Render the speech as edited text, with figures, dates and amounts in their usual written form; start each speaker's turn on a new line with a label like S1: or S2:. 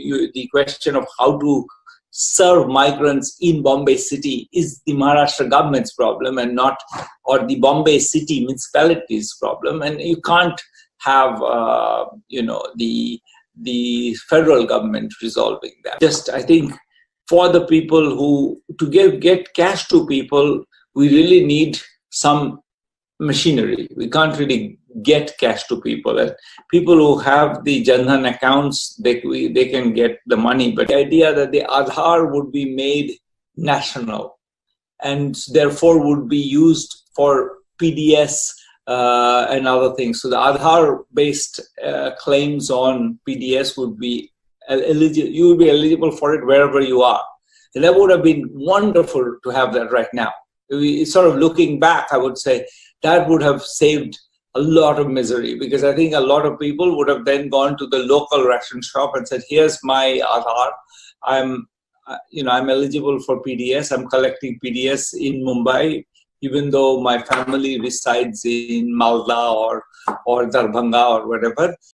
S1: the question of how to serve migrants in Bombay city is the Maharashtra government's problem and not, or the Bombay city municipality's problem. And you can't have, the federal government resolving that. Just, I think, for the people who, to get cash to people, we really need some machinery. We can't really get cash to people. And people who have the Jan Dhan accounts, they can get the money. But the idea that the Aadhaar would be made national and therefore would be used for PDS and other things. So the Aadhaar-based claims on PDS would be eligible. You would be eligible for it wherever you are. And that would have been wonderful to have that right now. Sort of looking back, I would say that would have saved a lot of misery, because I think a lot of people would have then gone to the local ration shop and said, here's my Aadhaar. I'm eligible for PDS. I'm collecting PDS in Mumbai, even though my family resides in Malda or Darbhanga or whatever.